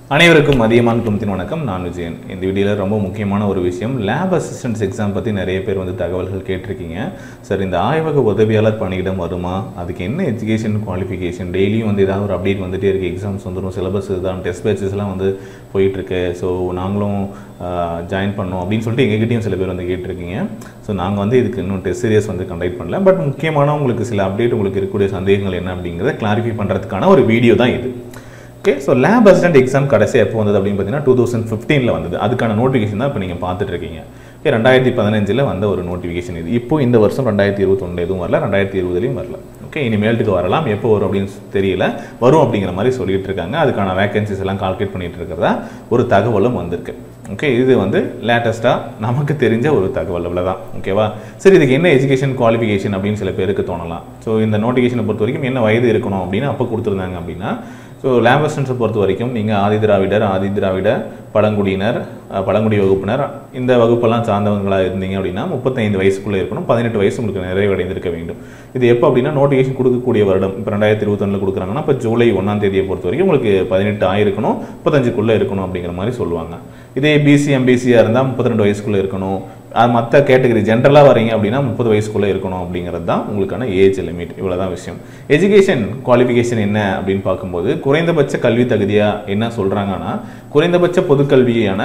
அனைவருக்கும் அதியமான் குடும்பத்தின் வணக்கம். நான் விஜயன். இந்த வீடியோவில் ரொம்ப முக்கியமான ஒரு விஷயம், லேப் அசிஸ்டன்ஸ் எக்ஸாம் பற்றி நிறைய பேர் தகவல்கள் கேட்டிருக்கீங்க. சார், இந்த ஆய்வக உதவியாளர் பணியிடம் வருமா, அதுக்கு என்ன எஜுகேஷன் குவாலிஃபிகேஷன், டெய்லியும் ஏதாவது ஒரு அப்டேட் வந்துகிட்டே இருக்குது, எக்ஸாம்ஸ் வந்துடும், சிலபஸ் தான், டெஸ்ட் பேச்சஸ்லாம் போயிட்டுருக்கு, ஸோ நாங்களும் ஜாயின் பண்ணோம் அப்படின்னு சொல்லிட்டு எங்ககிட்டையும் சில பேர் கேட்டிருக்கீங்க. ஸோ நாங்கள் இதுக்கு இன்னும் டெஸ்ட் சீரியஸ் கண்டக்ட் பண்ணல. பட் முக்கியமான உங்களுக்கு சில அப்டேட் உங்களுக்கு இருக்கக்கூடிய சந்தேகங்கள் என்ன அப்படிங்கிறத கிளாரிஃபை பண்ணுறதுக்கான ஒரு வீடியோ தான் இது. Okay, so lab assistant exam கடைசி எப்போ வந்தது அப்படின்னு பார்த்தீங்கன்னா 2015 வந்தது. அதுக்கான நோட்டிஃபிகேஷன் தான் இப்போ நீங்கள் பார்த்துட்டு இருக்கீங்க. ஓகே, 2015 வந்த ஒரு நோட்டிஃபிகேஷன் இது. இப்போ இந்த வருஷம் 2021 எதுவும் வரல, 2020 வரல. ஓகே, இனிமேல்ட்டுக்கு வரலாம், எப்போ வரும் அப்படின்னு தெரியல, வரும் அப்படிங்கிற மாதிரி சொல்லிட்டு இருக்காங்க. அதுக்கான வேகன்சிஸ் எல்லாம் கால்குலேட் பண்ணிட்டு இருக்கிறதா ஒரு தகவலும் வந்திருக்கு. ஓகே, இது லேட்டஸ்ட்டாக நமக்கு தெரிஞ்ச ஒரு தகவல், அவ்வளோதான். ஓகேவா? சரி, இதுக்கு என்ன எஜுகேஷன் குவாலிஃபிகேஷன் அப்படின்னு சில பேருக்கு தோணலாம். ஸோ இந்த நோட்டிஃபிகேஷனை பொறுத்த வரைக்கும் என்ன வயது இருக்கணும் அப்படின்னு அப்போ கொடுத்துருந்தாங்க அப்படின்னா, ஸோ லேப் அசிஸ்டன்ஸை பொறுத்த வரைக்கும் நீங்கள் ஆதி திராவிட பழங்குடியினர், பழங்குடி வகுப்பினர், இந்த வகுப்பெல்லாம் சார்ந்தவங்களாக இருந்தீங்க அப்படின்னா 35 வயசுக்குள்ளே இருக்கணும். 18 வயசு உங்களுக்கு நிறைவடைந்திருக்க வேண்டும். இது எப்போ அப்படின்னா நோட்டிஃபிகேஷன் கொடுக்கக்கூடிய வருடம் இப்போ 2021 கொடுக்குறாங்கன்னா இப்போ ஜூலை 1ஆம் தேதியை பொறுத்த வரைக்கும் உங்களுக்கு 18 ஆயிருக்கணும், 35க்குள்ளே இருக்கணும் அப்படிங்கிற மாதிரி சொல்லுவாங்க. இதே பிசி எம்பிசியாக இருந்தால் 32 வயசுக்குள்ளே இருக்கணும். மற்ற கேட்டகரி ஜென்ரலாக வரீங்க அப்படின்னா 30 வயசுக்குள்ளே இருக்கணும் அப்படிங்கிறது தான் உங்களுக்கான ஏஜ் லிமிட். இவ்வளோதான் விஷயம். எஜுகேஷன் குவாலிஃபிகேஷன் என்ன அப்படின்னு பார்க்கும்போது குறைந்தபட்ச கல்வி தகுதியாக என்ன சொல்கிறாங்கன்னா, குறைந்தபட்ச பொதுக்கல்வியான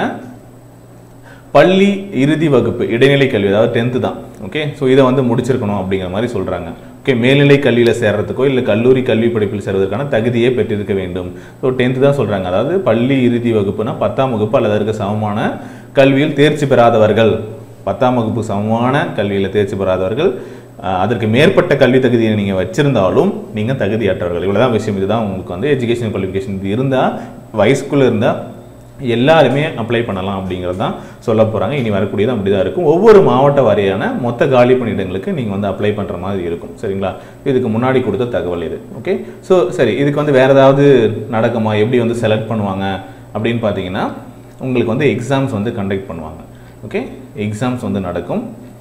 பள்ளி இறுதி வகுப்பு இடைநிலை கல்வி, அதாவது 10th தான். ஓகே, ஸோ இதை முடிச்சிருக்கணும் அப்படிங்கிற மாதிரி சொல்கிறாங்க. ஓகே, மேல்நிலை கல்வியில் சேர்றதுக்கோ இல்லை கல்லூரி கல்வி படிப்பில் சேர்வதற்கான தகுதியே பெற்றிருக்க வேண்டும். ஸோ 10th தான் சொல்கிறாங்க. அதாவது பள்ளி இறுதி வகுப்புனா 10ஆம் வகுப்பு அல்லது அதற்கு சமமான கல்வியில் தேர்ச்சி பெறாதவர்கள், 10ஆம் வகுப்பு சமமான கல்வியில் தேர்ச்சி பெறாதவர்கள், அதற்கு மேற்பட்ட கல்வி தகுதியை நீங்கள் வச்சிருந்தாலும் நீங்கள் தகுதியற்றவர்கள். இவ்வளோதான் விஷயம். இதுதான் உங்களுக்கு எஜுகேஷன் குவாலிஃபிகேஷன். இது இருந்தால் வயசுக்குள்ளே இருந்தால் எல்லாருமே அப்ளை பண்ணலாம் அப்படிங்கிறது தான் சொல்ல போகிறாங்க. இனி வரக்கூடியது அப்படி தான் இருக்கும். ஒவ்வொரு மாவட்ட வாரியான மொத்த காலி பணியிடங்களுக்கு நீங்கள் அப்ளை பண்ணுற மாதிரி இருக்கும். சரிங்களா? இதுக்கு முன்னாடி கொடுத்த தகவல் இது. ஓகே, ஸோ சரி, இதுக்கு வேறு ஏதாவது நடக்குமா, எப்படி செலக்ட் பண்ணுவாங்க அப்படின்னு பார்த்தீங்கன்னா, உங்களுக்கு எக்ஸாம்ஸ் கண்டக்ட் பண்ணுவாங்க. ஓகே, எக்ஸாம்ஸ் நடக்கும்.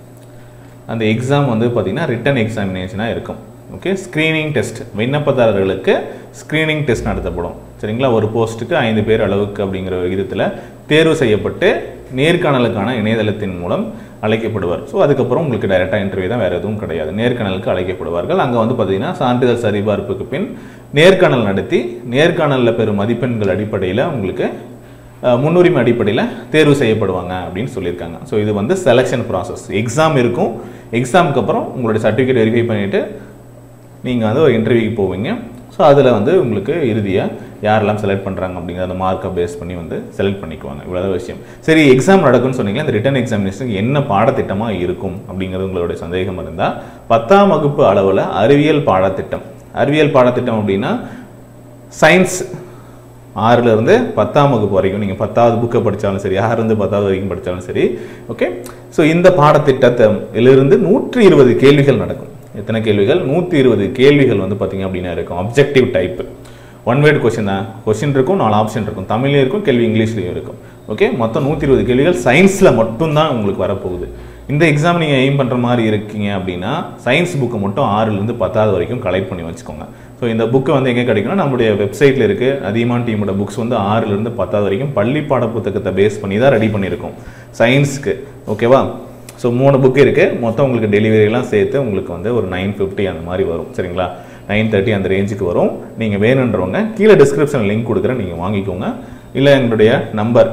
அந்த எக்ஸாம் பார்த்தீங்கன்னா ரிட்டன் எக்ஸாமினேஷனாக இருக்கும். ஓகே, ஸ்க்ரீனிங் டெஸ்ட், விண்ணப்பதாரர்களுக்கு ஸ்க்ரீனிங் டெஸ்ட் நடத்தப்படும். சரிங்களா? ஒரு போஸ்ட்டுக்கு 5 பேர் அளவுக்கு அப்படிங்கிற விகிதத்தில் தேர்வு செய்யப்பட்டு நேர்காணலுக்கான இணையதளத்தின் மூலம் அழைக்கப்படுவார். ஸோ அதுக்கப்புறம் உங்களுக்கு டைரெக்டாக இன்டர்வியூ தான், வேறு எதுவும் கிடையாது. நேர்காணலுக்கு அழைக்கப்படுவார்கள். அங்கே பார்த்தீங்கன்னா சான்றிதழ் சரிபார்ப்புக்கு பின் நேர்காணல் நடத்தி நேர்காணலில் பெறும் மதிப்பெண்கள் அடிப்படையில் உங்களுக்கு முன்னுரிமை அடிப்படையில் தேர்வு செய்யப்படுவாங்க அப்படின்னு சொல்லியிருக்காங்க. ஸோ இது செலெக்ஷன் ப்ராசஸ். எக்ஸாம் இருக்கும். எக்ஸாமுக்கு அப்புறம் உங்களுடைய சர்டிஃபிகேட் வெரிஃபை பண்ணிவிட்டு நீங்கள் ஒரு இன்டர்வியூக்கு போவீங்க. ஸோ அதில் உங்களுக்கு இறுதியாக யாரெல்லாம் செலக்ட் பண்ணுறாங்க அப்படிங்கிற அந்த மார்க்கை பேஸ் பண்ணி செலக்ட் பண்ணிக்குவாங்க. இவ்வளோதான் விஷயம். சரி, எக்ஸாம் நடக்கும்னு சொன்னீங்களா, இந்த ரிட்டன் எக்ஸாமினேஷனுக்கு என்ன பாடத்திட்டமாக இருக்கும் அப்படிங்கிறது உங்களுடைய சந்தேகம் இருந்தால், 10ஆம் வகுப்பு அளவில் அறிவியல் பாடத்திட்டம். அறிவியல் பாடத்திட்டம் அப்படின்னா சயின்ஸ் 6லேருந்து 10ஆம் வகுப்பு வரைக்கும் நீங்கள் 10வது புக்கை படித்தாலும் சரி, 6லேருந்து 10வது வரைக்கும் படித்தாலும் சரி. ஓகே, ஸோ இந்த பாடத்திட்டத்திலிருந்து 120 கேள்விகள் நடக்கும். எத்தனை கேள்விகள்? 120 கேள்விகள் பார்த்தீங்க அப்படின்னா இருக்கும். Objective type, one word question தான். கொஸ்டின் இருக்கும், 4 ஆப்ஷன் இருக்கும். தமிழ்லையும் இருக்கும், கேள்வி இங்கிலீஷ்லையும் இருக்கும். ஓகே, மொத்தம் 120 கேள்விகள் சயின்ஸில் மட்டும்தான் உங்களுக்கு வரப்போகுது. இந்த எக்ஸாம் நீங்கள் எய்ம் பண்ணுற மாதிரி இருக்கீங்க அப்படின்னா சயின்ஸ் புக்கு மட்டும் 6லேருந்து 10வது வரைக்கும் கலெக்ட் பண்ணி வச்சுக்கோங்க. ஸோ இந்த புக்கை எங்கே கிடைக்குன்னா நம்மளுடைய வெப்சைட்டில் இருக்குது. அதியமான் டீமோட புக்ஸ் 6லேருந்து 10வது வரைக்கும் பள்ளி பாட புத்தகத்தை பேஸ் பண்ணி தான் ரெடி பண்ணியிருக்கோம் சயின்ஸுக்கு. ஓகேவா? ஸோ 3 புக்கு இருக்குது. மொத்தம் உங்களுக்கு டெலிவரியெல்லாம் சேர்த்து உங்களுக்கு ஒரு 950 அந்த மாதிரி வரும். சரிங்களா? 930 அந்த ரேஞ்சுக்கு வரும். நீங்கள் வேணுன்றவங்க கீழே டிஸ்கிரிப்ஷன் லிங்க் கொடுக்குறேன், நீங்கள் வாங்கிக்கோங்க. இல்லை எங்களுடைய நம்பர்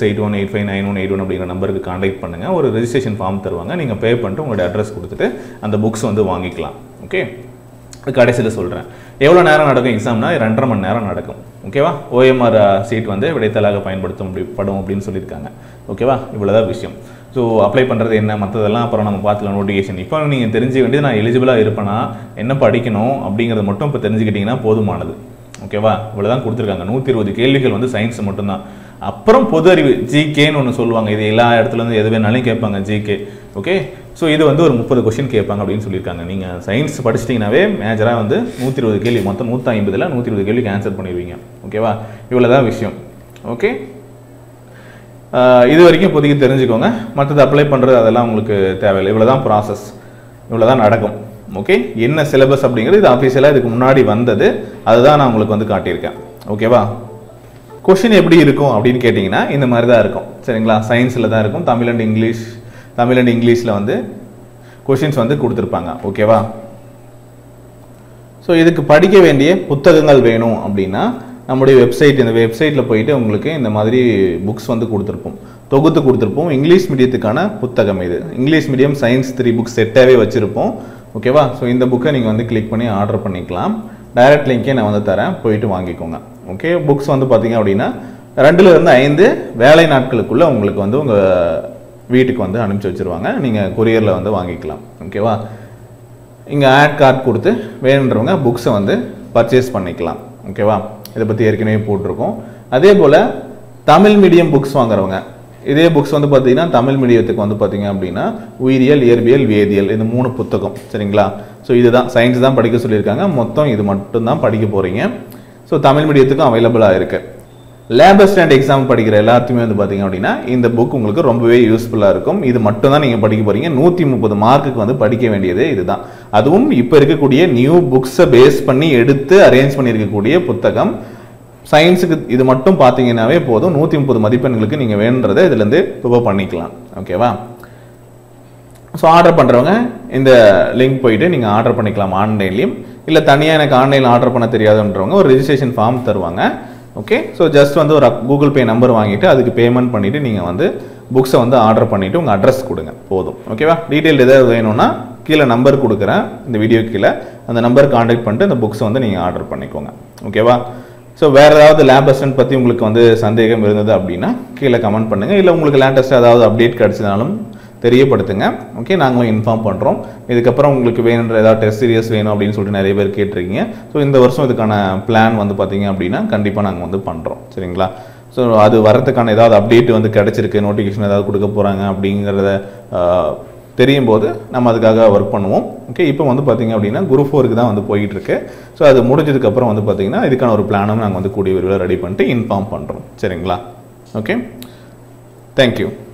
8681859181 அப்படிங்கிற நம்பருக்கு கான்டாக்ட் பண்ணுங்கள். ஒரு ரெஜிஸ்ட்ரேஷன் ஃபார்ம் தருவாங்க. நீங்கள் பே பண்ணிட்டு உங்களுடைய அட்ரஸ் கொடுத்துட்டு அந்த புக்ஸ் வாங்கிக்கலாம். ஓகே, கடைசியில் சொல்கிறேன். எவ்வளோ நேரம் நடக்கும் எக்ஸாம்னா 2.5 மணி நேரம் நடக்கும். ஓகேவா? ஓஎம்ஆர் சீட் விடைத்தாளாக பயன்படுத்தப்படும் அப்படின்னு சொல்லியிருக்காங்க. ஓகேவா? இவ்வளோதான் விஷயம். ஸோ அப்ளை பண்ணுறது என்ன, மற்றதெல்லாம் அப்புறம் நம்ம பார்த்துக்கலாம். நோட்டிஃபிகேஷன் இப்போ நீங்கள் தெரிஞ்சுக்க வேண்டியது, நான் எலிஜிபிளாக இருப்பேனா, என்ன படிக்கணும் அப்படிங்கிறத மட்டும் இப்போ தெரிஞ்சுக்கிட்டிங்கன்னா போதுமானது. ஓகேவா? இவ்வளோதான் கொடுத்துருக்காங்க. 120 கேள்விகள் சயின்ஸ் மட்டும்தான். அப்புறம் பொது அறிவு ஜிகேன்னு ஒன்று சொல்லுவாங்க. இது எல்லா இடத்துலேருந்து எது வேணாலும் கேட்பாங்க, ஜிகே. ஓகே, ஸோ இது ஒரு 30 கொஸ்டின் கேட்பாங்க அப்படின்னு சொல்லியிருக்காங்க. நீங்கள் சயின்ஸ் படிச்சிட்டிங்கனாவே மேஜராக 120 கேள்வி, மொத்தம் 150ல் 120 கேள்விக்கு ஆன்சர் பண்ணிடுவீங்க. ஓகேவா? இவ்வளோதான் விஷயம். ஓகே, இது வரைக்கும் இப்போதைக்கு தெரிஞ்சுக்கோங்க. மற்றது அப்ளை பண்ணுறது அதெல்லாம் உங்களுக்கு தேவையில்லை. இவ்வளோதான் ப்ராசஸ், இவ்வளோதான் நடக்கும். ஓகே, என்ன சிலபஸ் அப்படிங்கிறது இது ஆஃபீஷியலாக இதுக்கு முன்னாடி வந்தது, அதுதான் நான் உங்களுக்கு காட்டியிருக்கேன். ஓகேவா? கொஷின் எப்படி இருக்கும் அப்படின்னு கேட்டிங்கன்னா இந்த மாதிரி தான் இருக்கும் சரிங்களா. சயின்ஸில் தான் இருக்கும், தமிழ் அண்ட் இங்கிலீஷில் வந்து கொஷின்ஸ் வந்து கொடுத்துருப்பாங்க. ஓகேவா. ஸோ இதுக்கு படிக்க வேண்டிய புத்தகங்கள் வேணும் அப்படின்னா நம்முடைய வெப்சைட், இந்த வெப்சைட்டில் போயிட்டு உங்களுக்கு இந்த மாதிரி புக்ஸ் வந்து தொகுத்து கொடுத்துருப்போம். இங்கிலீஷ் மீடியத்துக்கான புத்தகம் இது. இங்கிலீஷ் மீடியம் சயின்ஸ் 3 புக்ஸ் செட்டாகவே வச்சுருப்போம். ஓகேவா. ஸோ இந்த புக்கை நீங்கள் வந்து கிளிக் பண்ணி ஆர்டர் பண்ணிக்கலாம். டைரக்ட் லிங்கே நான் வந்து தரேன், போயிட்டு வாங்கிக்கோங்க. ஓகே. புக்ஸ் வந்து பார்த்தீங்க அப்படின்னா 2லிருந்து 5 வேலை நாட்களுக்குள்ளே உங்களுக்கு வந்து உங்கள் வீட்டுக்கு வந்து அனுப்பிச்சி வச்சுருவாங்க. நீங்கள் கொரியரில் வந்து வாங்கிக்கலாம். ஓகேவா. இங்கே ஆட் கார்டு கொடுத்து வேணுன்றவங்க புக்ஸை வந்து பர்ச்சேஸ் பண்ணிக்கலாம். ஓகேவா. இதை பற்றி ஏற்கனவே போட்டிருக்கோம். அதே போல் தமிழ் மீடியம் புக்ஸ் வாங்குறவங்க, இதே புக்ஸ் வந்து பார்த்தீங்கன்னா தமிழ் மீடியத்துக்கு வந்து பார்த்தீங்க அப்படின்னா உயிரியல், இயற்பியல், வேதியியல் இந்த 3 புத்தகம் சரிங்களா. ஸோ இதுதான் சயின்ஸ் தான் படிக்க சொல்லியிருக்காங்க. மொத்தம் இது மட்டும்தான் படிக்க போகிறீங்க. ஸோ தமிழ் மீடியத்துக்கும் அவைலபிளாக இருக்குது. லேப் அசிஸ்டன்ட் எக்ஸாம் படிக்கிற எல்லாத்துக்குமே வந்து பார்த்தீங்க அப்படின்னா இந்த புக் உங்களுக்கு ரொம்பவே யூஸ்ஃபுல்லாக இருக்கும். இது மட்டும் தான் நீங்கள் படிக்க போகிறீங்க. 130 மார்க்குக்கு வந்து படிக்க வேண்டியது இதுதான். அதுவும் இப்போ இருக்கக்கூடிய நியூ புக்ஸை பேஸ் பண்ணி எடுத்து அரேஞ்ச் பண்ணியிருக்கக்கூடிய புத்தகம். சயின்ஸுக்கு இது மட்டும் பார்த்தீங்கன்னாவே போதும். 130 மதிப்பெண்களுக்கு நீங்கள் வேணுன்றதை இதுலேருந்து ப்ரிப்பேர் பண்ணிக்கலாம். ஓகேவா. ஸோ ஆர்டர் பண்ணுறவங்க இந்த லிங்க் போயிட்டு நீங்கள் ஆர்டர் பண்ணிக்கலாம் ஆன்லைன்லேயும். இல்லை தனியாக எனக்கு ஆன்லைனில் ஆர்டர் பண்ண தெரியாதுன்றவங்க ஒரு ரெஜிஸ்ட்ரேஷன் ஃபார்ம் தருவாங்க. ஓகே. ஸோ ஜஸ்ட் வந்து ஒரு கூகுள் பே நம்பர் வாங்கிட்டு அதுக்கு பேமெண்ட் பண்ணிவிட்டு நீங்கள் வந்து புக்ஸை வந்து ஆர்டர் பண்ணிவிட்டு உங்கள் அட்ரஸ் கொடுங்க போதும். ஓகேவா. டீட்டெயில் எதாவது வேணும்னா கீழே நம்பர் கொடுக்குறேன் இந்த வீடியோ கீழே, அந்த நம்பர் கான்டாக்ட் பண்ணிட்டு அந்த புக்ஸை வந்து நீங்கள் ஆர்டர் பண்ணிக்கோங்க. ஓகேவா. ஸோ வேறு ஏதாவது லேப் அசிஸ்டன்ட் பற்றி உங்களுக்கு வந்து சந்தேகம் இருந்தது அப்படின்னா கீழே கமெண்ட் பண்ணுங்கள். இல்லை உங்களுக்கு லேட்டஸ்ட்டாக ஏதாவது அப்டேட் கிடச்சினாலும் தெரியப்படுத்துங்க. ஓகே. நாங்களும் இன்ஃபார்ம் பண்ணுறோம். இதுக்கப்புறம் உங்களுக்கு வேணுன்ற ஏதாவது டெஸ்ட் சீரியஸ் வேணும் அப்படின்னு சொல்லிட்டு நிறைய பேர் கேட்டிருக்கீங்க. ஸோ இந்த வருஷம் இதுக்கான பிளான் வந்து பார்த்தீங்க அப்படின்னா கண்டிப்பாக நாங்கள் வந்து பண்ணுறோம் சரிங்களா. ஸோ அது வரதுக்கான ஏதாவது அப்டேட் வந்து கிடச்சிருக்கு, நோட்டிஃபிகேஷன் ஏதாவது கொடுக்க போகிறாங்க அப்படிங்கிறத தெரியும் போது நம்ம அதுக்காக ஒர்க் பண்ணுவோம். ஓகே. இப்போ வந்து பார்த்தீங்க அப்படின்னா குரூப் 4க்கு தான் வந்து போயிட்டுருக்கு. ஸோ அது முடிஞ்சதுக்கப்புறம் வந்து பார்த்தீங்கன்னா இதுக்கான ஒரு பிளானும் நாங்கள் வந்து கூடிய விரைவில் ரெடி பண்ணிட்டு இன்ஃபார்ம் பண்ணுறோம் சரிங்களா. ஓகே. தேங்க்யூ.